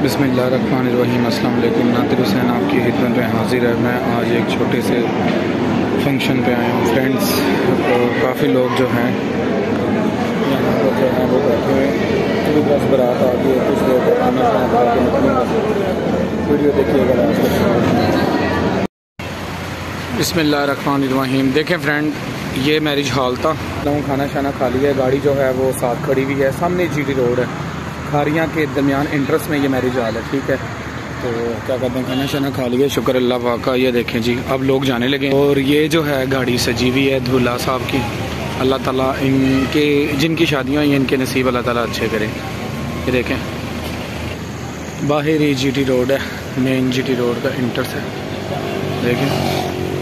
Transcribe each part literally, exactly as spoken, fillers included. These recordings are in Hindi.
बिस्मिल्लाहिर्रहमानिर्रहीम। अस्सलाम वालेकुम। नादिर हुसैन आपकी खिदमत में हाजिर है। मैं आज एक छोटे से फंक्शन पे आया हूँ फ्रेंड्स। तो काफ़ी लोग जो हैं यहाँ पर जो हैं वो बैठे हुए हैं। अभी बस बारात आ गई है, कुछ लोग खाना खाना खा के निकलेंगे। वीडियो देखिएगा। बिस्मिल्लाहिर्रहमानिर्रहीम। देखें फ्रेंड, ये मैरिज हॉल था। खाना शाना खा लिया है, गाड़ी जो है वो साथ खड़ी हुई है, सामने जीटी रोड है, खारियाँ के दरमियान इंट्रेस्ट में ये मैरिज हॉल है। ठीक है, तो क्या कहते हैं, खाना शाना खा लिया, शुक्र अल्लाह पाक का। ये देखें जी, अब लोग जाने लगे और ये जो है गाड़ी सजी हुई है दूल्हा साहब की। अल्लाह ताला इनके जिनकी शादियाँ हुई हैं इनके नसीब अल्लाह ताला अच्छे करें। ये देखें, बाहर ही जीटी रोड है, मेन जीटी रोड का इंट्रेस्ट है। देखें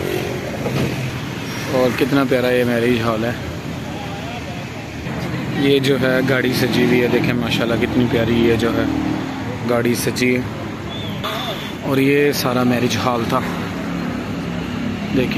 और कितना प्यारा ये मैरिज हॉल है। ये जो है गाड़ी सजी हुई है, देखें माशाल्लाह कितनी प्यारी ये जो है गाड़ी सजी है। और ये सारा मैरिज हॉल था, देखें।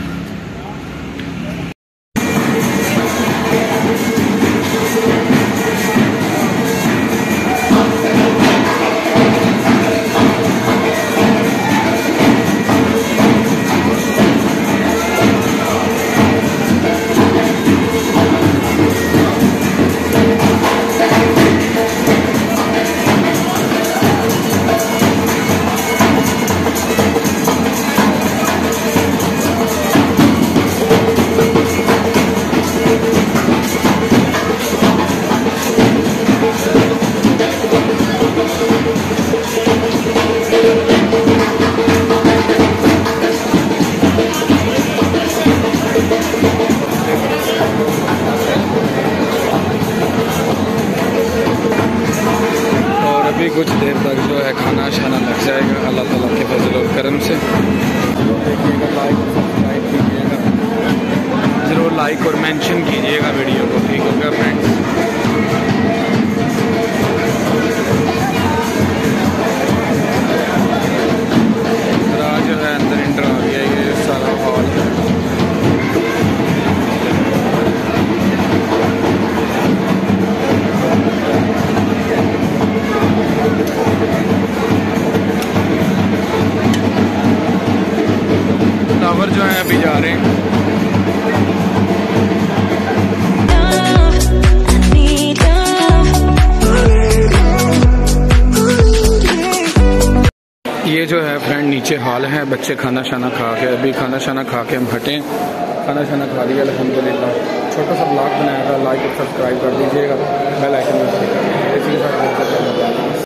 कुछ देर तक जो है खाना शाना लग जाएगा अल्लाह ताला के फजल और करम से। देखिएगा, लाइक सब्सक्राइब कीजिएगा, ज़रूर लाइक और मेंशन कीजिएगा वीडियो को। ठीक होगा फ्रेंड्स। जो है अंदर इंटर आ गया, ये सारा हॉल है। टावर जो है अभी जा रहे हैं। ये जो है फ्रेंड नीचे हॉल है, बच्चे खाना शाना खा के, अभी खाना शाना खा के हम हटे, खाना शाना खा लिया अल्हम्दुलिल्लाह। छोटा सा ब्लॉग बनाया था, लाइक और सब्सक्राइब कर दीजिएगा, बेल आइकन में क्लिक कर दीजिएगा।